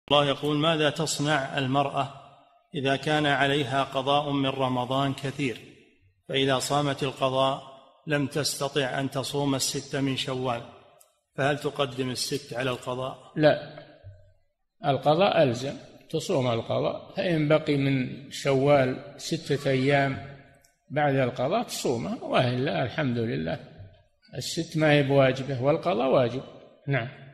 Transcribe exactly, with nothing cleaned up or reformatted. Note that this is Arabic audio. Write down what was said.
الله يقول: ماذا تصنع المرأة إذا كان عليها قضاء من رمضان كثير، فإذا صامت القضاء لم تستطع أن تصوم الست من شوال، فهل تقدم الست على القضاء؟ لا، القضاء ألزم، تصوم القضاء، فإن بقي من شوال ستة أيام بعد القضاء تصومها، وإلا الحمد لله الست ما هي بواجبه والقضاء واجب. نعم.